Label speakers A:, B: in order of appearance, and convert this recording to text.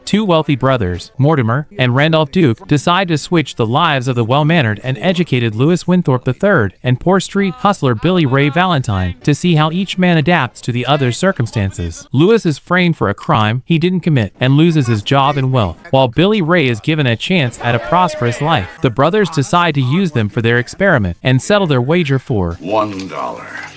A: Two wealthy brothers, Mortimer and Randolph Duke, decide to switch the lives of the well-mannered and educated Louis Winthrop III and poor street hustler Billy Ray Valentine to see how each man adapts to the other's circumstances. Louis is framed for a crime he didn't commit and loses his job and wealth, while Billy Ray is given a chance at a prosperous life. The brothers decide to use them for their experiment and settle their wager for
B: $1.